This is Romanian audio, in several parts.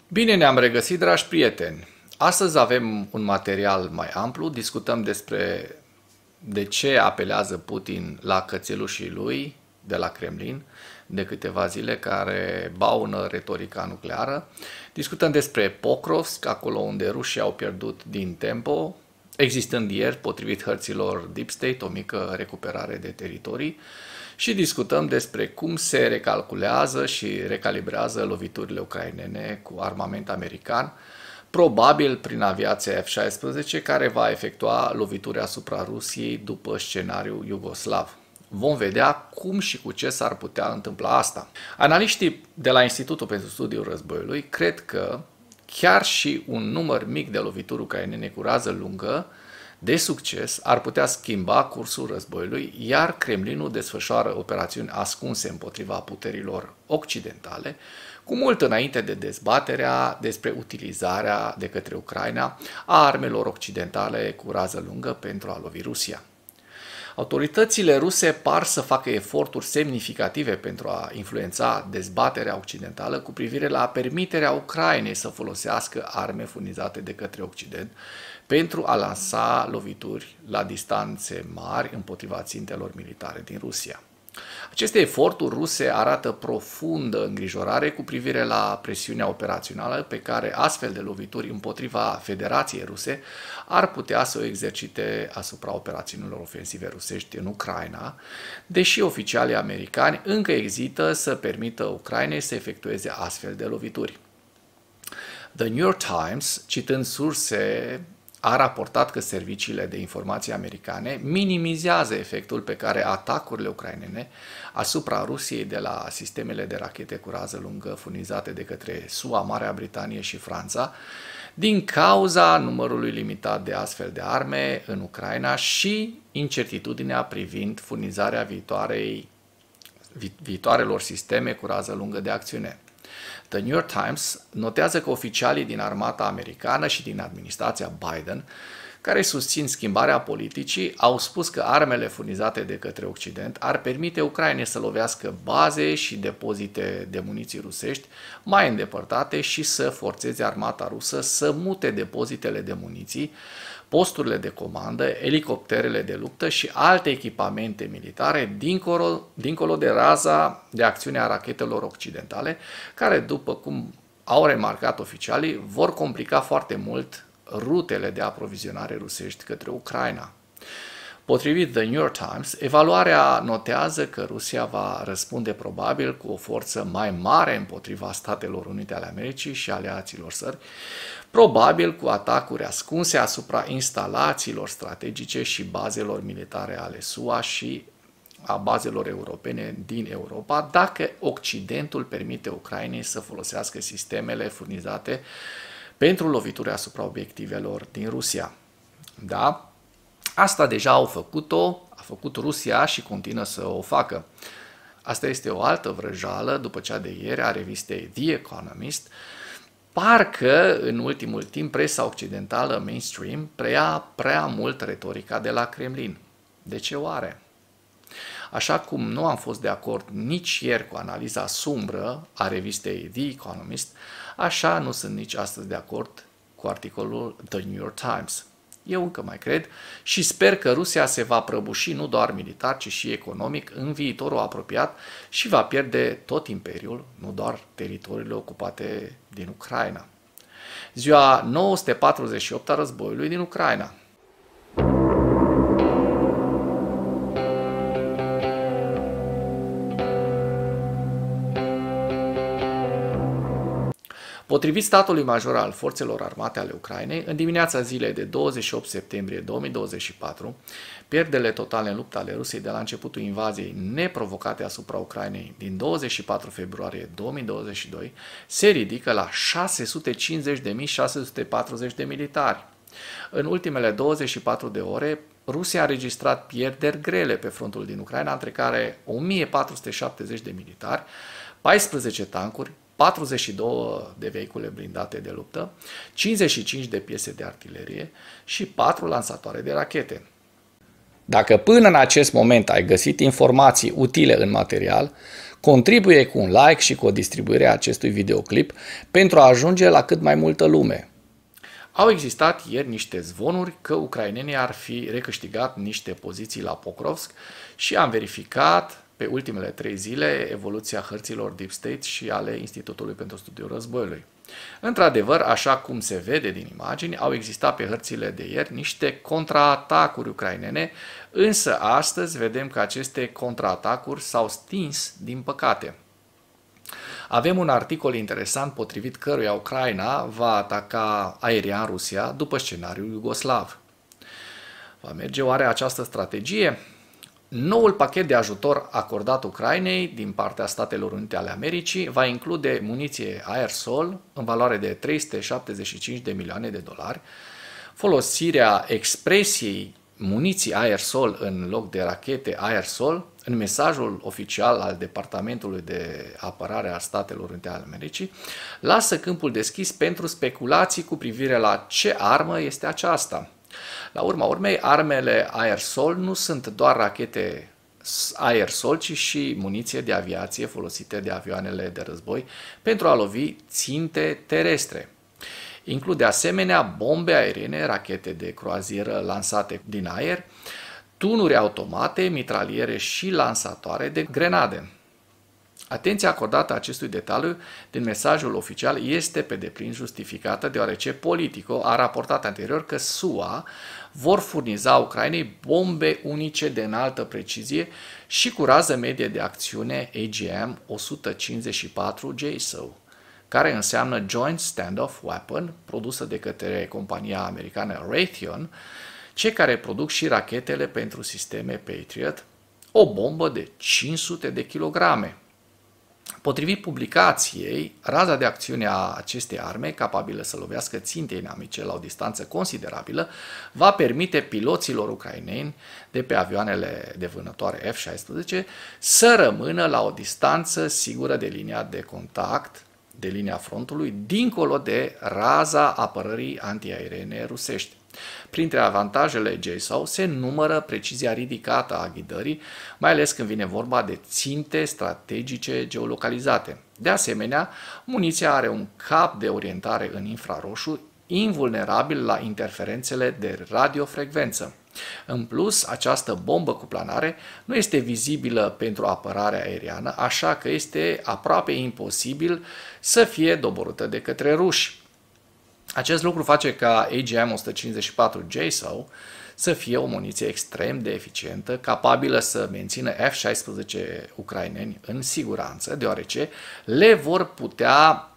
Bine ne-am regăsit, dragi prieteni! Astăzi avem un material mai amplu, discutăm despre de ce apelează Putin la cățelușii lui de la Kremlin de câteva zile care baună retorica nucleară. Discutăm despre Pokrovsk, acolo unde rușii au pierdut din tempo, existând ieri, potrivit hărților Deep State, o mică recuperare de teritorii. Și discutăm despre cum se recalculează și recalibrează loviturile ucrainene cu armament american, probabil prin aviația F-16, care va efectua lovituri asupra Rusiei după scenariul iugoslav. Vom vedea cum și cu ce s-ar putea întâmpla asta. Analiștii de la Institutul pentru Studiul Războiului cred că chiar și un număr mic de lovituri ucrainene cu rază lungă de succes ar putea schimba cursul războiului, iar Kremlinul desfășoară operațiuni ascunse împotriva puterilor occidentale, cu mult înainte de dezbaterea despre utilizarea de către Ucraina a armelor occidentale cu rază lungă pentru a lovi Rusia. Autoritățile ruse par să facă eforturi semnificative pentru a influența dezbaterea occidentală cu privire la permiterea Ucrainei să folosească arme furnizate de către Occident pentru a lansa lovituri la distanțe mari împotriva țintelor militare din Rusia. Aceste eforturi ruse arată profundă îngrijorare cu privire la presiunea operațională pe care astfel de lovituri împotriva Federației Ruse ar putea să o exercite asupra operațiunilor ofensive rusești în Ucraina, deși oficialii americani încă ezită să permită Ucrainei să efectueze astfel de lovituri. The New York Times, citând surse, a raportat că serviciile de informații americane minimizează efectul pe care atacurile ucrainene asupra Rusiei de la sistemele de rachete cu rază lungă furnizate de către SUA, Marea Britanie și Franța, din cauza numărului limitat de astfel de arme în Ucraina și incertitudinea privind furnizarea viitoarelor sisteme cu rază lungă de acțiune. The New York Times notează că oficialii din armata americană și din administrația Biden, care susțin schimbarea politicii, au spus că armele furnizate de către Occident ar permite Ucrainei să lovească baze și depozite de muniții rusești mai îndepărtate și să forțeze armata rusă să mute depozitele de muniții, posturile de comandă, elicopterele de luptă și alte echipamente militare dincolo de raza de acțiune a rachetelor occidentale, care, după cum au remarcat oficialii, vor complica foarte mult rutele de aprovizionare rusești către Ucraina. Potrivit The New York Times, evaluarea notează că Rusia va răspunde probabil cu o forță mai mare împotriva Statelor Unite ale Americii și aliaților săi, probabil cu atacuri ascunse asupra instalațiilor strategice și bazelor militare ale SUA și a bazelor europene din Europa, dacă Occidentul permite Ucrainei să folosească sistemele furnizate pentru lovituri asupra obiectivelor din Rusia. Da? Asta deja a făcut Rusia și continuă să o facă. Asta este o altă vrăjală după cea de ieri a revistei The Economist. Parcă în ultimul timp presa occidentală mainstream preia prea mult retorica de la Kremlin. De ce oare? Așa cum nu am fost de acord nici ieri cu analiza sumbră a revistei The Economist, așa nu sunt nici astăzi de acord cu articolul The New York Times. Eu încă mai cred și sper că Rusia se va prăbuși nu doar militar, ci și economic în viitorul apropiat și va pierde tot imperiul, nu doar teritoriile ocupate din Ucraina. Ziua 948 a războiului din Ucraina. Potrivit statului major al forțelor armate ale Ucrainei, în dimineața zilei de 28 septembrie 2024, pierderile totale în luptă ale Rusiei de la începutul invaziei neprovocate asupra Ucrainei din 24 februarie 2022 se ridică la 650.640 de militari. În ultimele 24 de ore, Rusia a înregistrat pierderi grele pe frontul din Ucraina, între care 1470 de militari, 14 tancuri, 42 de vehicule blindate de luptă, 55 de piese de artilerie și 4 lansatoare de rachete. Dacă până în acest moment ai găsit informații utile în material, contribuie cu un like și cu o distribuire a acestui videoclip pentru a ajunge la cât mai multă lume. Au existat ieri niște zvonuri că ucrainenii ar fi recâștigat niște poziții la Pokrovsk și am verificat pe ultimele 3 zile evoluția hărților Deep State și ale Institutului pentru Studiul Războiului. Într-adevăr, așa cum se vede din imagini, au existat pe hărțile de ieri niște contraatacuri ucrainene, însă astăzi vedem că aceste contraatacuri s-au stins, din păcate. Avem un articol interesant potrivit căruia Ucraina va ataca aerian Rusia după scenariul iugoslav. Va merge oare această strategie? Noul pachet de ajutor acordat Ucrainei din partea Statelor Unite ale Americii va include muniție aer-sol în valoare de 375 de milioane de dolari, folosirea expresiei muniții aer-sol în loc de rachete aer-sol în mesajul oficial al Departamentului de Apărare a Statelor Unite ale Americii, lasă câmpul deschis pentru speculații cu privire la ce armă este aceasta. La urma urmei, armele aer-sol nu sunt doar rachete aer-sol, ci și muniție de aviație folosite de avioanele de război pentru a lovi ținte terestre. Include asemenea bombe aeriene, rachete de croazieră lansate din aer, tunuri automate, mitraliere și lansatoare de grenade. Atenția acordată acestui detaliu din mesajul oficial este pe deplin justificată, deoarece Politico a raportat anterior că SUA vor furniza Ucrainei bombe unice de înaltă precizie și cu rază medie de acțiune AGM-154 JSOW, care înseamnă Joint Standoff Weapon, produsă de către compania americană Raytheon, cei care produc și rachetele pentru sisteme Patriot, o bombă de 500 de kilograme. Potrivit publicației, raza de acțiune a acestei arme, capabilă să lovească ținte inamice la o distanță considerabilă, va permite piloților ucraineni de pe avioanele de vânătoare F-16 să rămână la o distanță sigură de linia de contact, de linia frontului, dincolo de raza apărării antiaeriene rusești. Printre avantajele JSOW se numără precizia ridicată a ghidării, mai ales când vine vorba de ținte strategice geolocalizate. De asemenea, muniția are un cap de orientare în infraroșu, invulnerabil la interferențele de radiofrecvență. În plus, această bombă cu planare nu este vizibilă pentru apărarea aeriană, așa că este aproape imposibil să fie doborâtă de către ruși. Acest lucru face ca AGM-154 JSOW să fie o muniție extrem de eficientă, capabilă să mențină F-16 ucraineni în siguranță, deoarece le vor putea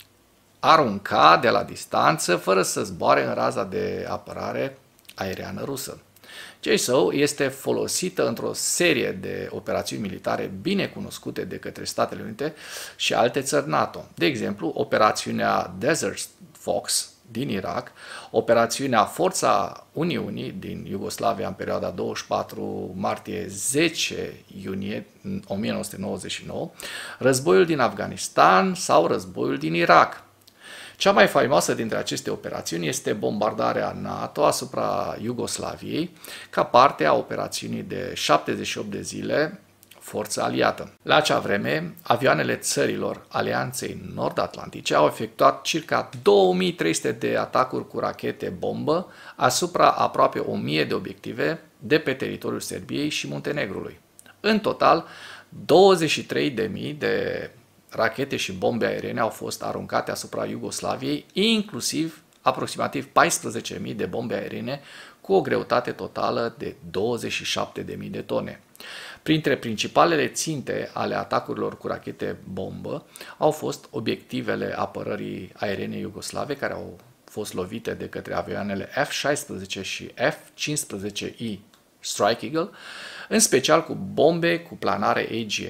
arunca de la distanță fără să zboare în raza de apărare aeriană rusă. JSOW este folosită într-o serie de operațiuni militare bine cunoscute de către Statele Unite și alte țări NATO. De exemplu, operațiunea Desert Fox din Irak, operațiunea Forța Uniunii din Iugoslavia în perioada 24 martie-10 iunie 1999, războiul din Afganistan sau războiul din Irak. Cea mai faimoasă dintre aceste operațiuni este bombardarea NATO asupra Iugoslaviei, ca parte a operațiunii de 78 de zile forță aliată. La acea vreme, avioanele țărilor Alianței Nord-Atlantice au efectuat circa 2300 de atacuri cu rachete bombă asupra aproape 1000 de obiective de pe teritoriul Serbiei și Muntenegrului. În total, 23.000 de rachete și bombe aeriene au fost aruncate asupra Iugoslaviei, inclusiv aproximativ 14.000 de bombe aeriene cu o greutate totală de 27.000 de tone. Printre principalele ținte ale atacurilor cu rachete bombă au fost obiectivele apărării aeriene iugoslave, care au fost lovite de către avioanele F-16 și F-15I Strike Eagle, în special cu bombe cu planare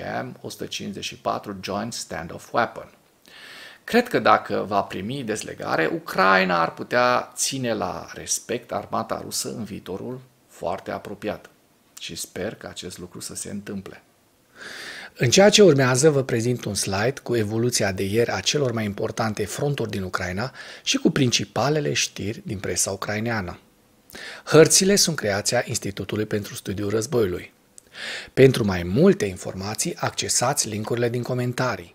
AGM-154 Joint Standoff Weapon. Cred că dacă va primi dezlegare, Ucraina ar putea ține la respect armata rusă în viitorul foarte apropiat. Și sper că acest lucru să se întâmple. În ceea ce urmează vă prezint un slide cu evoluția de ieri a celor mai importante fronturi din Ucraina și cu principalele știri din presa ucraineană. Hărțile sunt creația Institutului pentru Studiul Războiului. Pentru mai multe informații, accesați link-urile din comentarii.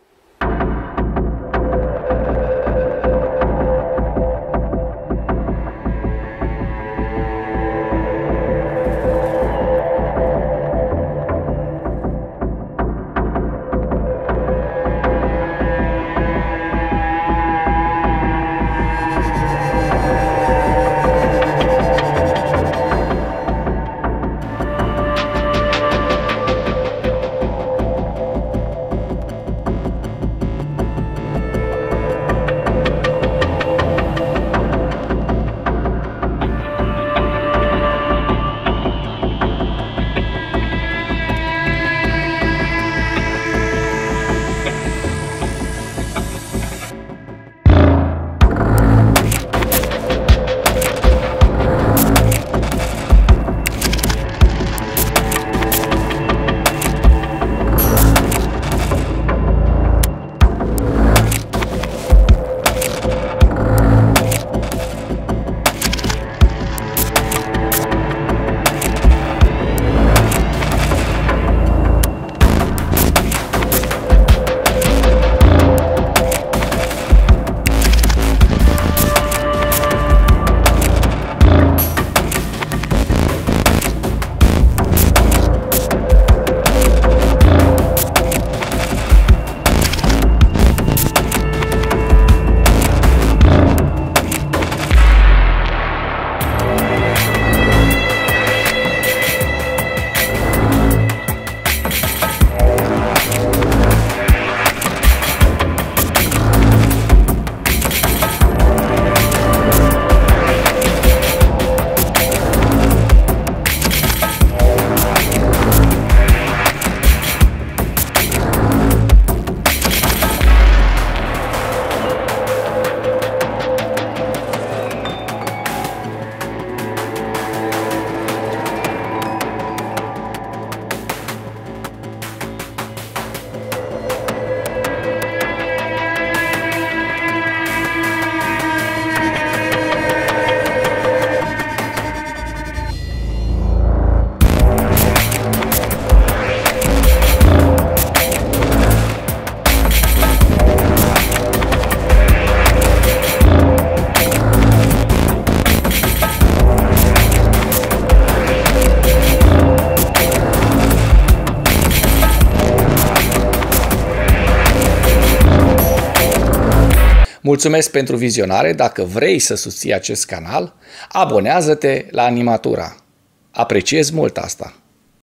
Mulțumesc pentru vizionare. Dacă vrei să susții acest canal, abonează-te la Animatura. Apreciez mult asta.